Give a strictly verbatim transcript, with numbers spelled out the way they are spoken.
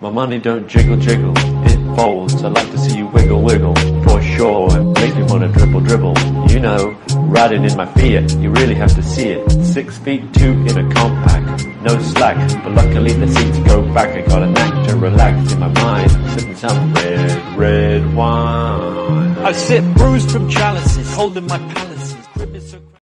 My money don't jiggle jiggle, it folds. I like to see you wiggle wiggle, for sure. It makes me wanna dribble dribble. You know, riding in my Fiat, you really have to see it. Six feet two in a compact, no slack. But luckily the seats go back. I got a knack to relax in my mind, sipping some red, red wine. I sit bruised from chalices, holding my palaces.